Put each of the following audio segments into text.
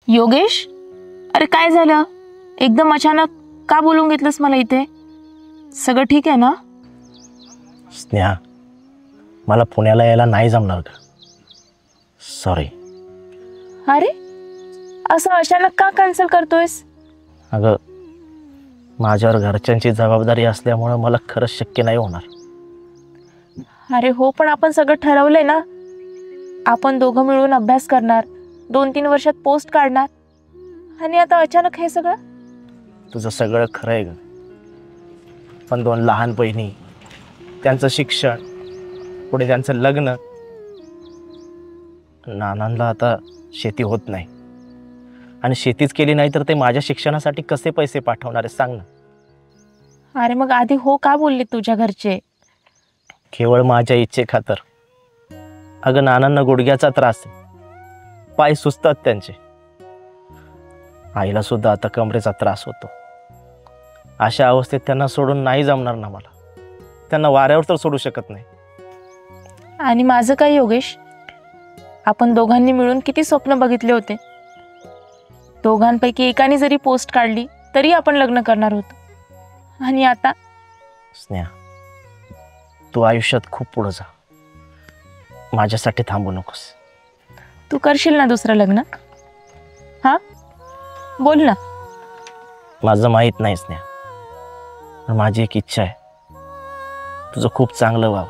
योगेश, अरे काय झालं? एकदम अचानक का बोलून घेतलंस मला इथे? सगळं ठीक आहे ना? स्नेहा, मला पुण्याला यायला नाही जमणार का? सॉरी. अरे असं अचानक का कॅन्सल करतोयस? अगं, माझ्यावर घरच्यांची जबाबदारी असल्यामुळे मला खरंच शक्य नाही होणार. अरे हो, पण आपण सगळं ठरवलंय ना. आपण दोघं मिळून अभ्यास करणार, 2-3 वर्षात पोस्ट काढणार, आणि आता अचानक हे सगळं? तुझं सगळं खरं आहे ग, पण 2 लहान बहिणी, त्यांचं शिक्षण, पुढे त्यांचं लग्न. नानांना आता शेती होत नाही, आणि शेतीच केली नाही तर ते माझ्या शिक्षणासाठी कसे पैसे पाठवणार आहे सांग ना. अरे मग आधी हो का बोलले तुझ्या घरचे? केवळ माझ्या इच्छे खातर. अगं, नानांना गुडघ्याचा त्रास आहे, पाय सुचतात त्यांचे. आईला सुद्धा आता कमरेचा त्रास होतो. अशा अवस्थेत त्यांना सोडून नाही जमणार ना मला. त्यांना वाऱ्यावर तर सोडू शकत नाही. आणि माझं काय योगेश? आपण दोघांनी मिळून किती स्वप्न बघितले होते. दोघांपैकी एकाने जरी पोस्ट काढली तरी आपण लग्न करणार होतो, आणि आता? स्नेहा, तू आयुष्यात खूप पुढे जा. माझ्यासाठी थांबू नकोस. तू करशील ना दुसरं लग्न? हा, बोल ना. माझं माहीत नाही स्नेहा, पण माझी एक इच्छा आहे, तुझं खूप चांगलं व्हावं.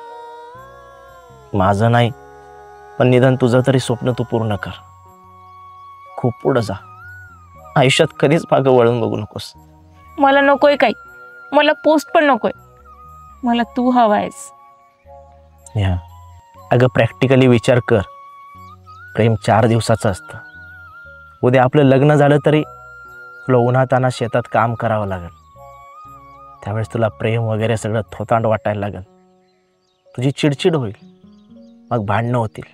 माझं नाही, पण निदान तुझं तरी स्वप्न तू पूर्ण कर. खूप पुढे जा. आयुष्यात कधीच मागं वळून बघू नकोस. मला नकोय काही. मला पोस्ट पण नकोय. मला तू हवायस. स्नेहा, अगं प्रॅक्टिकली विचार कर. प्रेम 4 दिवसाचं असतं. उद्या आपलं लग्न झालं तरी तुला उन्हातान्हात शेतात काम करावं लागेल. त्यावेळेस तुला प्रेम वगैरे सगळं थोतांड वाटायला लागेल. तुझी चिडचिड होईल, मग भांडणं होतील.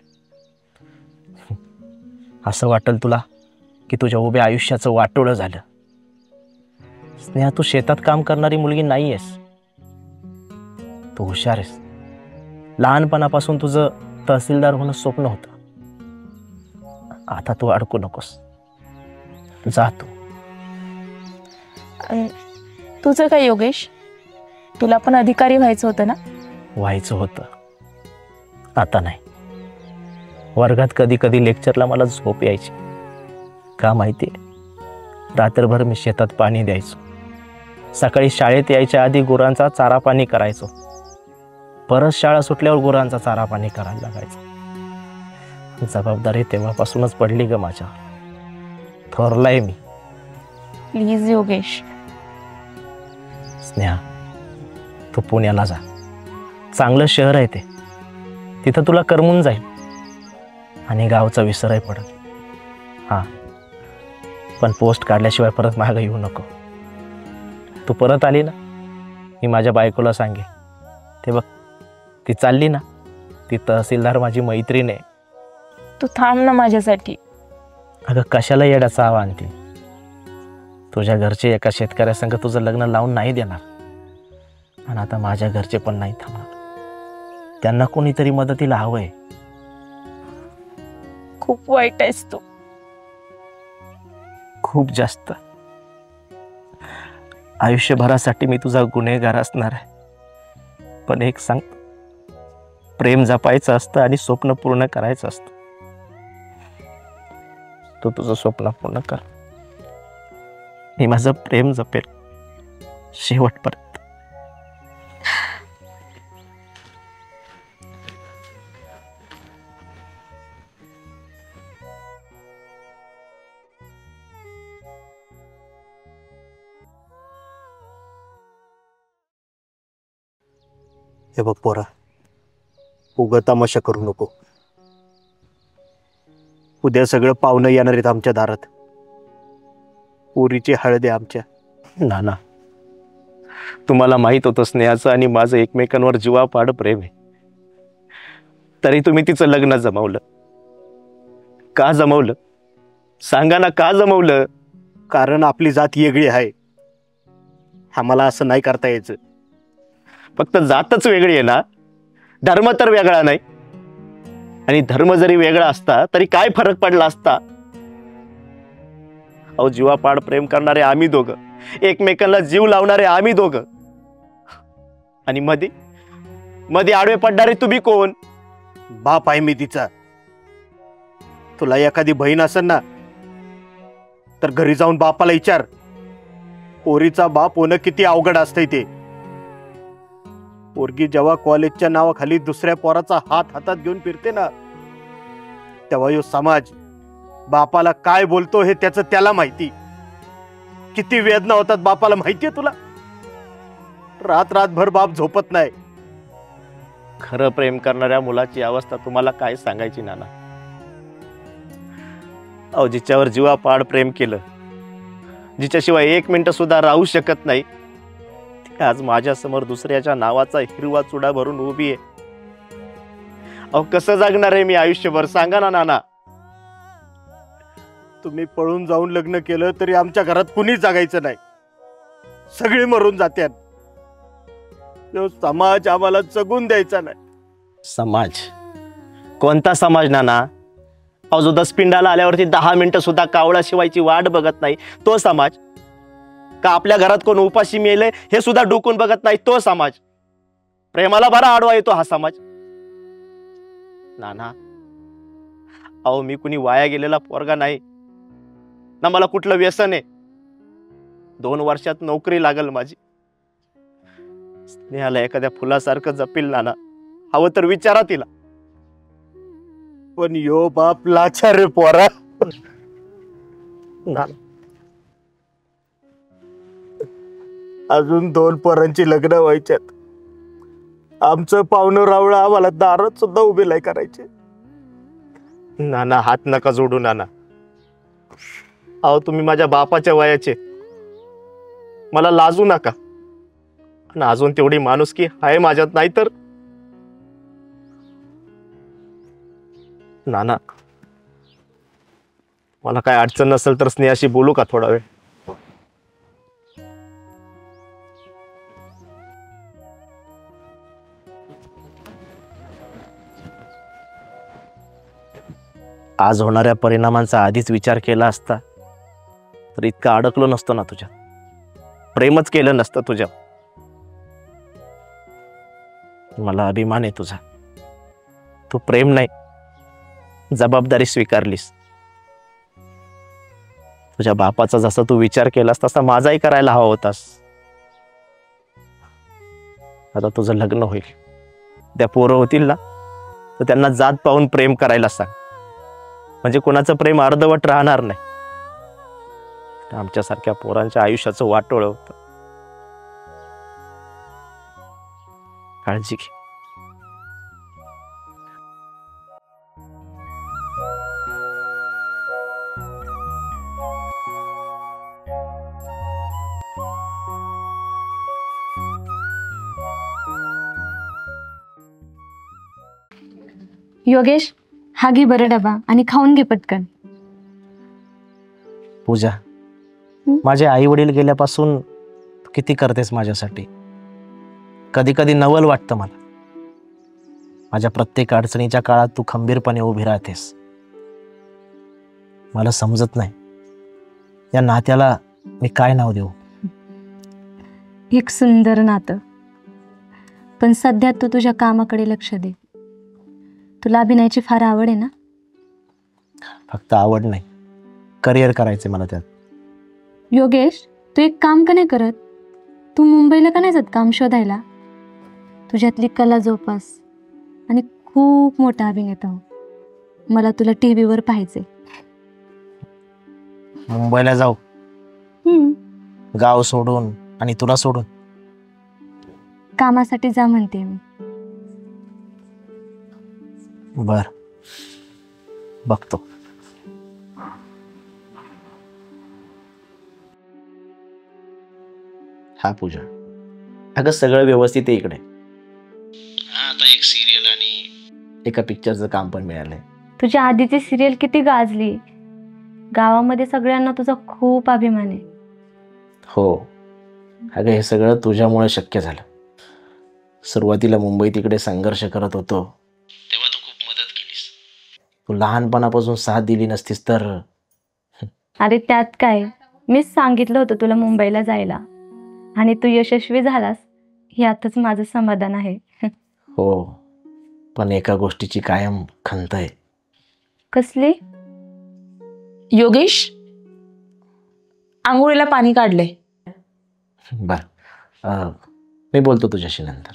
असं वाटेल तुला की तुझ्या उभ्या आयुष्याचं वाटोळं झालं. स्नेहा, तू शेतात काम करणारी मुलगी नाही आहेस. तू हुशार आहेस. लहानपणापासून तुझं तहसीलदार होणं स्वप्न होतं. आता तू अडकू नकोस. जा तू. तुझं काय योगेश? तुला पण अधिकारी व्हायचं होतं ना? व्हायचं होतं. आता नाही. वर्गात कधी कधी लेक्चरला मला झोप यायची. का माहिती? रात्रभर मी शेतात पाणी द्यायचो. सकाळी शाळेत यायच्या आधी गुरांचा चारा पाणी करायचो. परत शाळा सुटल्यावर गुरांचा चारा पाणी करायला लागायचं. जबाबदारी तेव्हापासूनच पडली ग माझ्यावर. थोरलाय मी. प्लीज योगेश. स्नेहा, तू पुण्याला जा. चांगलं शहर आहे ते. तिथं तुला करमून जाईल आणि गावचा विसरही पडेल. हां, पण पोस्ट काढल्याशिवाय परत मागं येऊ नको. तू परत आली ना, मी माझ्या बायकोला सांगे. ते बघ, ती चालली ना, ती तहसीलदार माझी मैत्रीण आहे. तू थांब ना माझ्यासाठी. अगं, कशाला येड्याचा आवा आणते? तुझ्या घरचे एका शेतकऱ्यासंग तुझं लग्न लावून नाही देणार, आणि आता माझ्या घरचे पण नाही थांबणार. त्यांना कोणीतरी मदतीला हवंय. खूप वाईट आहेस तू. खूप जास्त. आयुष्यभरासाठी मी तुझा गुन्हेगार असणार आहे. पण एक सांग, प्रेम जपायचं असतं आणि स्वप्न पूर्ण करायचं असतं. तू तुझं स्वप्न पूर्ण कर. मी माझं प्रेम जपेल शेवटपर्यंत. हे बघ पोरा, उगा तमाशा करू नको. उद्या सगळं पाहुणं येणार आहेत आमच्या दारात. पोरीची हळद आहे आमच्या. नाना, तुम्हाला माहित होतं स्नेहाचं आणि माझं एकमेकांवर जीवापाड प्रेम आहे. तरी तुम्ही तिचं लग्न जमवलं. का जमवलं? सांगा ना, का जमवलं? कारण आपली जात वेगळी आहे. आम्हाला असं नाही करता यायचं. फक्त जातच वेगळी आहे ना, धर्म तर वेगळा नाही. आणि धर्म जरी वेगळा असता तरी काय फरक पडला असता? अहो जीवापाड प्रेम करणारे आम्ही दोघं, एकमेकांना जीव लावणारे आम्ही दोघं, आणि मध्ये मध्ये आडवे पडणारे तुम्ही कोण? बाप आहे मी तिचा. तुला एखादी बहीण असेल ना तर घरी जाऊन बापाला विचार. पोरीचा बाप होणं किती अवघड असतंय ते. पोरगी जेव्हा कॉलेजच्या नावाखाली दुसऱ्या पोराचा हात हातात घेऊन फिरते ना, तेव्हा यो समाज बापाला काय बोलतो हे त्याचं त्याला माहिती. किती वेदना होतात बापाला माहितीये तुला. रात्रभर बाप झोपत नाही. खरं प्रेम करणाऱ्या मुलाची अवस्था तुम्हाला काय सांगायची नाना. अहो जिच्यावर जीवापाड प्रेम केलं, जिच्याशिवाय एक मिनिट सुद्धा राहू शकत नाही, ती आज माझ्या समोर दुसऱ्याच्या नावाचा हिरवा चुडा भरून उभी आहे. अहो कसं जगणार आहे मी आयुष्यभर, सांगा ना नाना. तुम्ही पळून जाऊन लग्न केलं तरी आमच्या घरात कुणीच जगायचं नाही. सगळे मरून जात्यात. तो समाज आम्हाला जगून द्यायचा नाही. समाज? कोणता समाज नाना? अहो जो दसपिंडाला आल्यावरती 10 मिनिटं सुद्धा कावळा शिवायची वाट बघत नाही, तो समाज? का आपल्या घरात कोण उपाशी मेले हे सुद्धा डोकून बघत नाही, तो समाज? प्रेमाला बरा आडवा येतो हा समाज. नाना अहो मी कुणी वाया गेलेला पोरगा नाही ना, मला कुठलं व्यसन आहे. 2 वर्षात नोकरी लागल माझी. स्नेहाला एखाद्या फुलासारखं जपील नाना, हवं तर विचारा तिला. पण यो बाप लाचार रे पोरा. अजून 2 पोरांची लग्न व्हायच्यात. आमचं पाहुणं रावळं आम्हाला दारात सुद्धा उभे नाही करायचे. नाना हात नका जोडू नाना. अहो तुम्ही माझ्या बापाच्या वयाचे, मला लाजू नका. आणि अजून तेवढी माणुसकी आहे माझ्यात, नाही तर नाना मला काय अडचण नसेल तर स्नेहाशी बोलू का थोडा वेळ? आज होणाऱ्या परिणामांचा आधीच विचार केला असता तर इतकं अडकलो नसतो ना तुझ्या. प्रेमच केलं नसतं तुझ्या. मला अभिमान आहे तुझा. तू प्रेम नाही जबाबदारी स्वीकारलीस. तुझ्या बापाचा जसा तू विचार केलास तसा माझाही करायला हवा होतास. आता तुझं लग्न होईल, त्या पोरं होतील ना तर त्यांना जात पाहून प्रेम करायला सांग. म्हणजे कोणाचं प्रेम अर्धवट राहणार नाही. आमच्यासारख्या पोरांच्या आयुष्याचं वाटोळं होतं. काळजी घे. योगेश, हा घे बरं डबा आणि खाऊन घे पटकन. पूजा, माझे आई वडील गेल्यापासून तू किती करतेस माझ्यासाठी. कधी कधी नवल वाटतं मला. माझ्या प्रत्येक अडचणीच्या काळात तू खंबीरपणे उभी राहतेस. मला समजत नाही या नात्याला मी काय नाव देऊ. एक सुंदर नातं. पण सध्या तू तुझ्या कामाकडे लक्ष दे. तुला अभिनयाची फार आवड आहे ना? फक्त आवड नाही, करिअर करायचे मला त्यात. योगेश, तू एक काम का नाही करत? तू मुंबईला का नाही जात काम शोधायला? तुझ्यातली कला जोपास आणि खूप मोठा अभिनेता हो. मला तुला टीव्हीवर पाहायचे. मुंबईला जाऊ? गाव सोडून आणि तुला सोडून? कामासाठी जा म्हणते मी. बर, बघतो. हा पूजा, अगं सगळं व्यवस्थित आहे इकडे. आता एक सिरियल आणि एका पिक्चरचं काम पण मिळालंय. तुझ्या आधीची सिरियल किती गाजली. गावामध्ये सगळ्यांना तुझा खूप अभिमान आहे. हो अगं, हे सगळं तुझ्यामुळे शक्य झालं. सुरुवातीला मुंबईत इकडे संघर्ष करत होतो तेव्हा तू खूप मदत केलीस. तू लहानपणापासून साथ दिली नसतीस तर अरे त्यात काय, मीच सांगितलं होतं तुला मुंबईला जायला आणि तू यशस्वी झालास यातच माझं समाधान आहे. हो, पण एका गोष्टीची कायम खंत आहे. कसली? योगेश, आंघोळीला पाणी काढलंय. बर, मी बोलतो तुझ्याशी नंतर.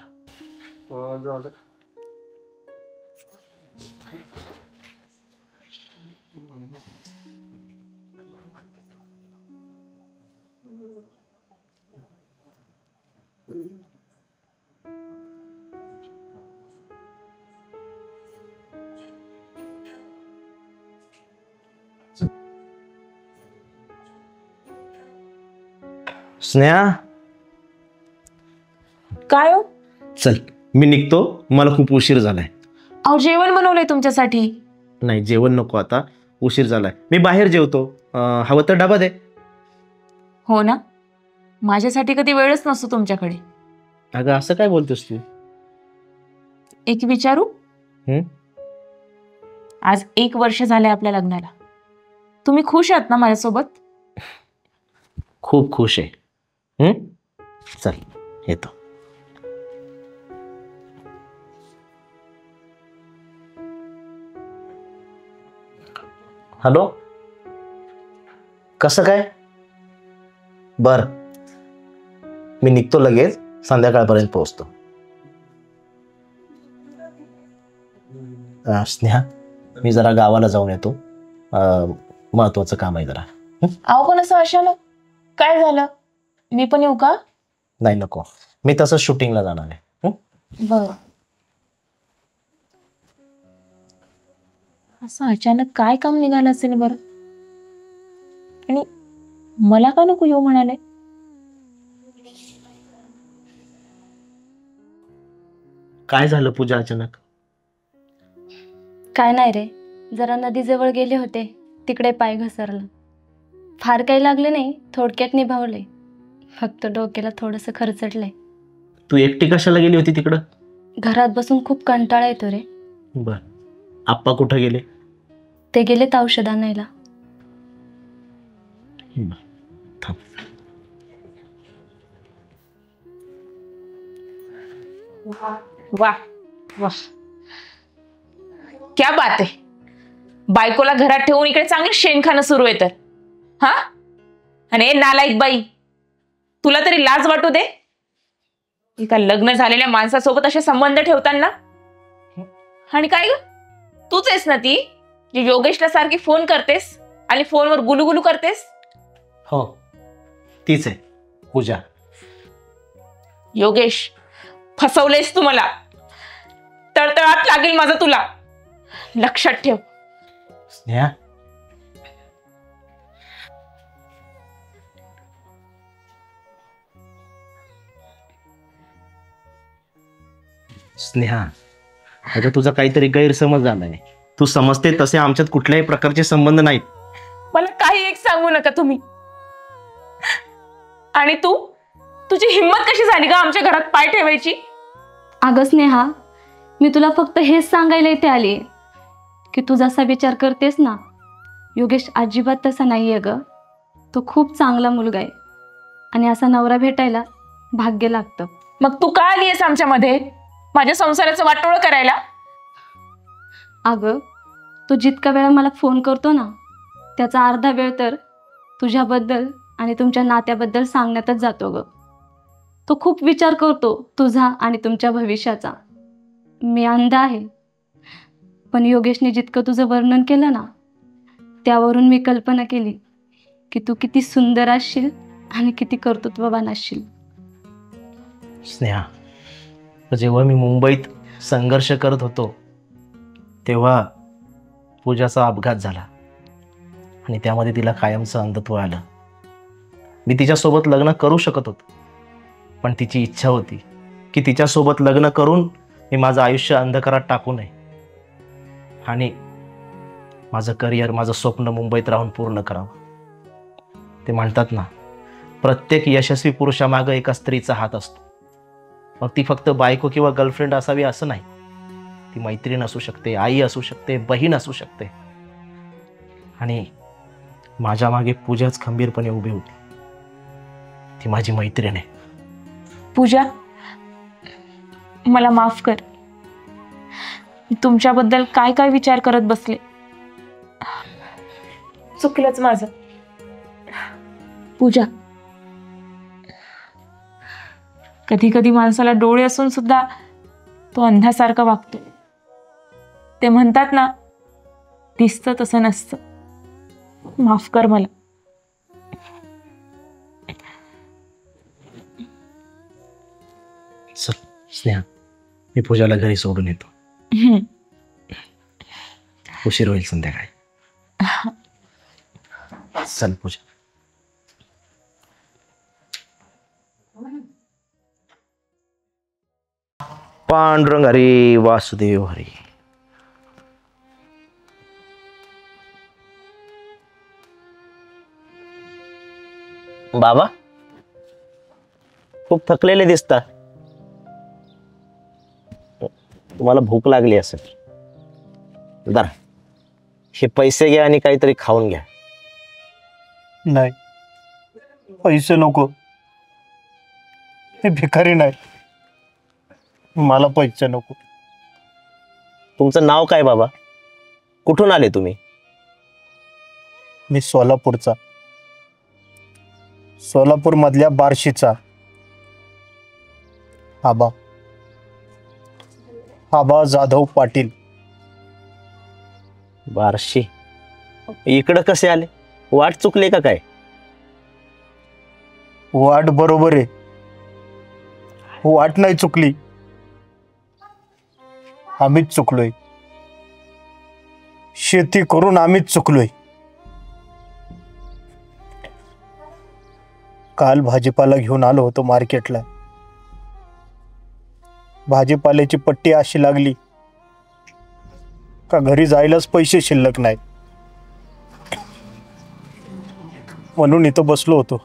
स्नेहा, काय हो? चल मी निघतो, मला खूप उशीर झालाय. अहो, जेवण बनवलंय तुमच्यासाठी. नाही, जेवण नको आता, उशीर झालाय. मी बाहेर जेवतो, हवं तर डबा दे. हो ना, माझ्यासाठी कधी वेळच नसतो तुमच्याकडे. अगं असं काय बोलतोस तू? एक विचारू? आज 1 वर्ष झालंय आपल्या लग्नाला. तुम्ही खुश आहात ना माझ्यासोबत? खूप खुश आहे. चल येतो. हॅलो, कसं काय? बर, मी निघतो लगेच, संध्याकाळपर्यंत पोहोचतो. स्नेहा, मी जरा गावाला जाऊन येतो, महत्वाचं काम आहे जरा. अहो, पण असं अचानक काय झालं? मी पण येऊ का? नाही नको, मी तसंच शूटिंगला जाणार आहे. बर. असं अचानक काय काम निघालं असेल बरं? आणि मला का नको येऊ म्हणाले? काय झालं पूजा अचानक? काय नाही रे, जरा नदीजवळ गेले होते, तिकडे पाय घसरला. फार काही लागले नाही, थोडक्यात निभावले. फक्त डोक्याला थोडंसं खरचटलंय. तू एकटी कशाला गेली होती तिकडं? घरात बसून खूप कंटाळा येतो रे. बर, आप्पा कुठं गेले? ते गेलेत औषध आणायला. थांब. वाह वाह, क्या बात आहे. बायकोला घरात ठेवून इकडे चांगलं शेणखाणं सुरू आहे तर. हा, आणि नालायक बाई, तुला तरी लाज वाटू दे. एका लग्न झालेल्या माणसासोबत असे संबंध ठेवताना. आणि काय ग, तूच आहेस ना ती जी योगेशला सारखी फोन करतेस आणि फोनवर गुलुगुलू करतेस? हो, तीच आहे पूजा. योगेश, फसवलेस तू मला. तळतळात लागेल माझं तुला, लक्षात ठेव. स्नेहा, स्नेहा, अगं तुझा काहीतरी गैरसमज झालाय. तू समजते तसे आमच्यात कुठल्याही प्रकारचे संबंध नाहीत. मला काही एक सांगू नका तुम्ही. आणि तुझी हिंमत कशी झाली का आमच्या घरात पाय ठेवायची? अगं स्नेहा, मी तुला फक्त हेच सांगायला इथे आली की तू जसा विचार करतेस ना, योगेश अजिबात तसा नाहीये ग. तो खूप चांगला मुलगा आहे आणि असा नवरा भेटायला भाग्य लागतं. मग तू का आलीयस आमच्यामध्ये माझ्या संसाराचं वाटोळं करायला? अगं, तू जितका वेळा मला फोन करतो ना, त्याचा अर्धा वेळ तर तुझ्याबद्दल आणि तुमच्या नात्याबद्दल सांगण्यातच जातो ग. तो खूप विचार करतो तुझा आणि तुमच्या भविष्याचा. मी अंध आहे, पण योगेशने जितकं तुझं वर्णन केलं ना, त्यावरून मी कल्पना केली की तू किती सुंदर असशील आणि किती कर्तृत्ववान असशील. स्नेहा, जेव्हा मी मुंबईत संघर्ष करत होतो तेव्हा पूजाचा अपघात झाला आणि त्यामध्ये तिला कायमचं अंधत्व आलं. मी तिच्यासोबत लग्न करू शकत होतो, पण तिची इच्छा होती की तिच्यासोबत लग्न करून मी माझं आयुष्य अंधकारात टाकू नये आणि माझं करिअर, माझं स्वप्न मुंबईत राहून पूर्ण करावं. ते म्हणतात ना, प्रत्येक यशस्वी पुरुषामागं एका स्त्रीचा हात असतो. मग ती फक्त बायको किंवा गर्लफ्रेंड असावी असं नाही. ती मैत्रीण असू शकते, आई असू शकते, बहीण असू शकते. आणि माझ्या मागे पूजाच खंबीरपणे उभी होती. ती माझी मैत्रीण आहे. पूजा, मला माफ कर. तुमच्याबद्दल काय काय विचार करत बसले. चुकलंच माझं. पूजा, कधी कधी माणसाला डोळे असून सुद्धा तो अंधासारखा वागतो. ते म्हणतात ना, दिसतं तसं नसतं. माफ कर मला. चल स्नेहा, मी पूजाला घरी सोडून येतो. उशीर होईल संध्याकाळी. चल पूजा. पांडुरंग हरी, वासुदेव हरी. बाबा खूप थकलेले दिसता. तुम्हाला भूक लागली असेल. जरा हे पैसे घ्या आणि काहीतरी खाऊन घ्या. नाही, पैसे नको. मी भिकारी नाही, मला पैसे नको. तुमचं नाव काय बाबा? कुठून आले तुम्ही? मी सोलापूरचा, सोलापूर मधल्या बार्शीचा. आबा जाधव पाटील. बार्शी. इकडं कसे आले? वाट चुकले का काय? वाट बरोबर आहे, वाट नाही चुकली. आम्हीच चुकलोय. शेती करून आम्हीच चुकलोय. काल भाजीपाला घेऊन आलो होतो मार्केटला. भाजीपाल्याची पट्टी अशी लागली का घरी जायलाच पैसे शिल्लक नाही. म्हणून इथं बसलो होतो.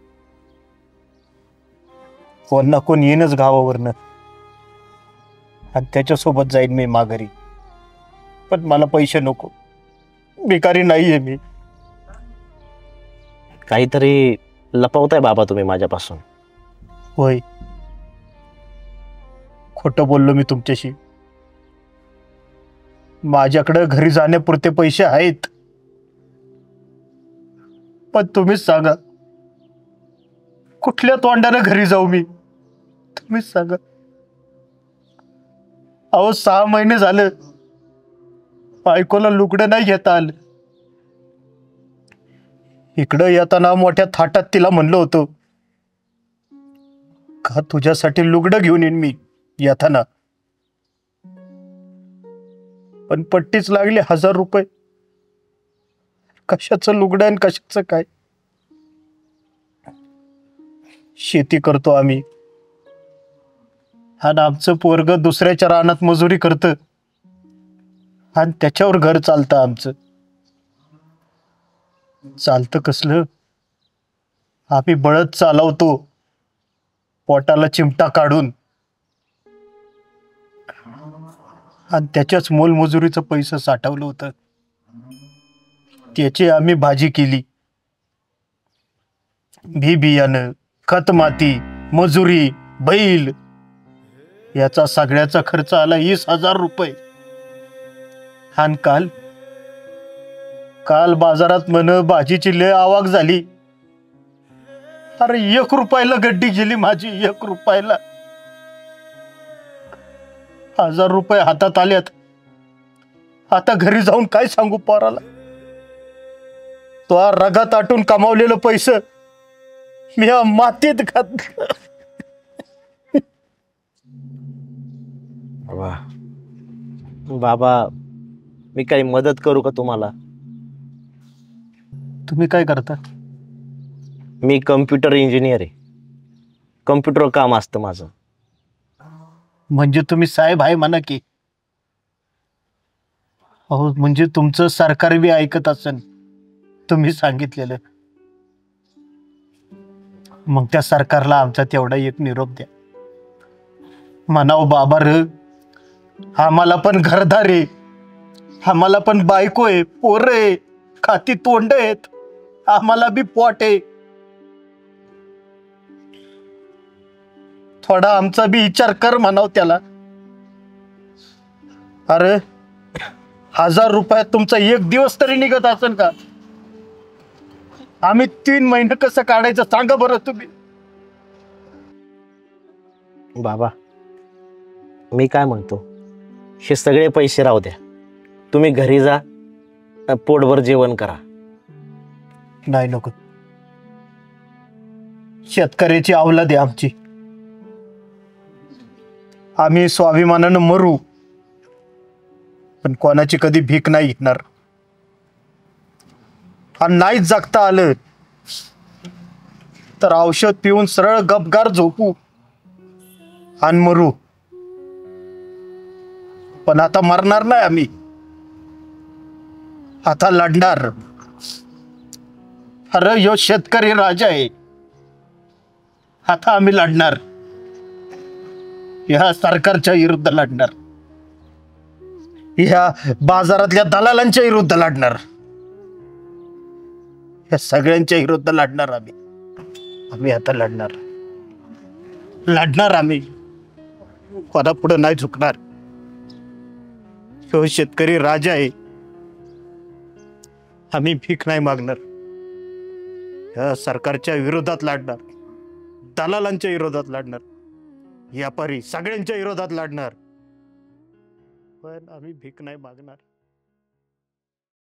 कोण ना कोण येईनच गावावरनं आणि त्याच्यासोबत जाईन मी माघारी. पण मला पैसे नको. भिकारी नाहीये मी. काहीतरी लपवताय बाबा तुम्ही माझ्यापासून. होय, खोटं बोललो मी तुमच्याशी. माझ्याकडे घरी जाण्यापुरते पैसे आहेत. पण तुम्हीच सांगा, कुठल्या तोंडाने घरी जाऊ मी? तुम्हीच सांगा. अहो 6 महिने झालं बायकोला लुगडं नाही घेता आलं. इकडं येताना मोठ्या थाटात तिला म्हणलं होतं का तुझ्यासाठी लुगडं घेऊन येईन मी येताना. पण पट्टीच लागली 1000 रुपये. कशाचं लुगडं आणि कशाचं काय? शेती करतो आम्ही आणि आमचं पोरग दुसऱ्याच्या रानात मजुरी करतं आणि त्याच्यावर घर चालतं आमचं. चालतं कसलं? आम्ही बळद चालवतो पोटाला चिमटा काढून आणि त्याच्याच मोलमजुरीचं पैसे साठवलं होतं. त्याची आम्ही भाजी केली. बियाणं, खत माती, मजुरी, बैल याचा सगळ्याचा खर्च आला 20,000 रुपये. आणि काल बाजारात म्हण भाजीची लय आवक झाली. अरे 1 रुपयाला गड्डी गेली माझी. 1 रुपयाला 1000 रुपये हातात आल्यात. आता घरी जाऊन काय सांगू पोराला? तो रगात आटून कमावलेलं पैसे मी मातीत घातलं. बाबा मी काही मदत करू का तुम्हाला? तुम्ही काय करता? मी कम्प्युटर इंजिनियर आहे. कम्प्युटर काम असतं माझं. म्हणजे तुम्ही साहेब आहे म्हणा की. हो, म्हणजे तुमचं सरकार बी ऐकत असेल तुम्ही सांगितलेलं. मग त्या सरकारला आमचा तेवढा एक निरोप द्या. म्हणाव बाबा र, आम्हाला पण घरदार आहे, आम्हाला पण बायको आहे, पोरं आहे, खाती तोंड आहेत. आम्हाला बी पोट आहे. थोडा आमचा बी विचार कर म्हणाव त्याला. अरे 1000 रुपयात तुमचा एक दिवस तरी निघत असेल का? आम्ही 3 महिने कसं काढायचं सांगा बरं तुम्ही. बाबा मी काय म्हणतो, हे सगळे पैसे राहू द्या, तुम्ही घरी जा, पोटभर जेवण करा. नाही नको. शेतकऱ्याची अवलाद आहे आमची. आम्ही स्वाभिमानानं मरू, पण कोणाची कधी भीक नाही घेणार. आणि नाहीच जगता आलं तर औषध पिऊन सरळ गपगार झोपू आणि मरू. पण आता मरणार नाही आम्ही, आता लढणार. अरे ह्यो शेतकरी राजा आहे, आता आम्ही लढणार. ह्या सरकारच्या विरुद्ध लढणार, ह्या बाजारातल्या दलालांच्या विरुद्ध लढणार, या सगळ्यांच्या विरुद्ध लढणार आम्ही. आम्ही आता लढणार आम्ही, कोणा पुढे नाही झुकणार. तो शेतकरी राजा आहे, आम्ही भीक नाही मागणार. या सरकारच्या विरोधात लढणार, दलालांच्या विरोधात लढणार, व्यापारी सगळ्यांच्या विरोधात लढणार, पण आम्ही भीक नाही मागणार.